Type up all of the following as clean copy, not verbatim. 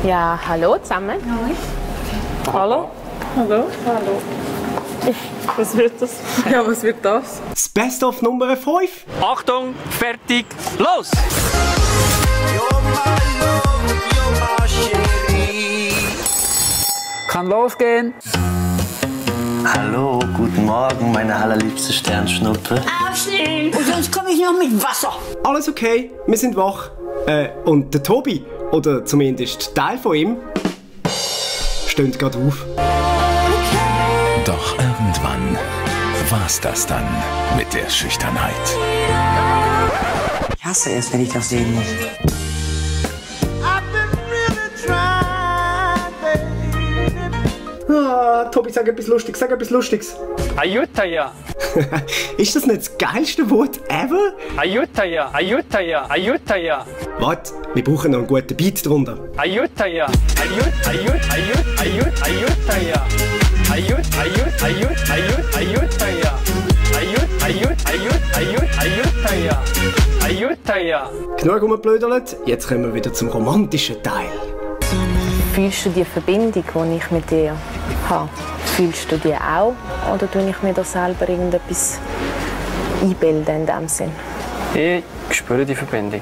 Ja, hallo zusammen. Hallo. Hallo. Hallo. Was wird das? Ja, was wird das? Das Best-of Nummer 5. Achtung, fertig, los! Kann losgehen. Hallo, guten Morgen, meine allerliebste Sternschnuppe. Aufstehen! Und sonst komme ich noch mit Wasser. Alles okay, wir sind wach. Und der Tobi, oder zumindest Teil von ihm, steht gerade auf. Doch irgendwann war's das dann mit der Schüchternheit. Ich hasse es, wenn ich das sehen muss. Ah, Tobi, sag etwas Lustiges, sag etwas Lustiges. Ayutthaya, Ist das nicht das geilste Wort ever? Ayutthaya, Ayutthaya, Ayutthaya, Warte, wir brauchen noch einen guten Beat drunter. Ayutthaya, Ayutthaya, Ayutthaya, Ayutthaya. Genug rumgeblödelt, jetzt kommen wir wieder zum romantischen Teil. Fühlst du die Verbindung, die ich mit dir habe? Fühlst du die auch? Oder tue ich mir da selber irgendetwas einbilden in dem Sinn? Ich spüre die Verbindung.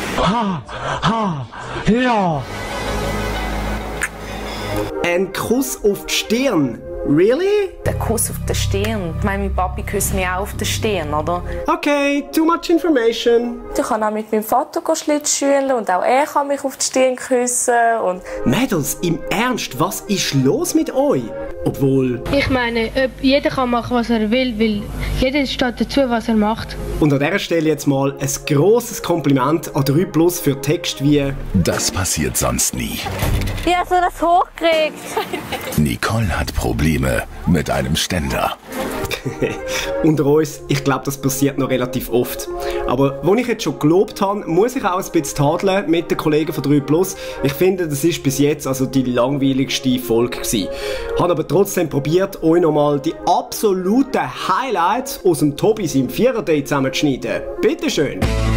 Ein Kuss auf die Stirn. Really? Der Kuss auf der Stirn. Ich meine, mein Papi küsst mich auch auf der Stirn, oder? Okay, too much information. Ich kann auch mit meinem Vater Schlittschuhen und auch er kann mich auf die Stirn küssen. Und Mädels, im Ernst, was ist los mit euch? Obwohl... Ich meine, jeder kann machen, was er will, weil jeder steht dazu, was er macht. Und an dieser Stelle jetzt mal ein grosses Kompliment an 3+ für Text wie... Das passiert sonst nie. wie hast du das hochgekriegt? Nicole hat Probleme mit einem Ständer. Unter uns, ich glaube, das passiert noch relativ oft. Aber wo ich jetzt schon gelobt habe, muss ich auch ein bisschen tadeln mit den Kollegen von 3+. Ich finde, das ist bis jetzt also die langweiligste Folge gewesen. Habe aber trotzdem probiert, euch nochmal die absoluten Highlights aus dem Tobi seinem 4er-Date zusammenzuschneiden. Bitteschön.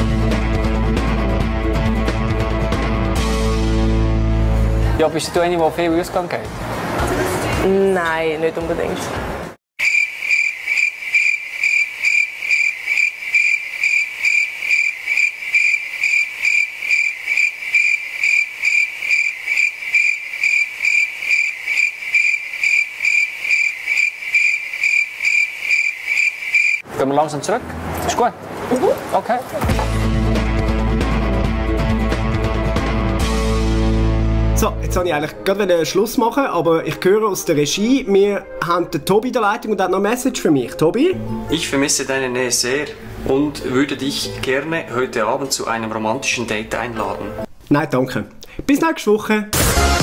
Ja, bist du eine, die viel Ausgang geht? Nein, nicht unbedingt. Gehen wir langsam zurück? Ist gut? Okay. So, jetzt wollte ich eigentlich gerade Schluss machen, aber ich höre aus der Regie, wir haben den Tobi in der Leitung und hat noch eine Message für mich. Tobi? Ich vermisse deine Nähe sehr und würde dich gerne heute Abend zu einem romantischen Date einladen. Nein, danke. Bis nächste Woche.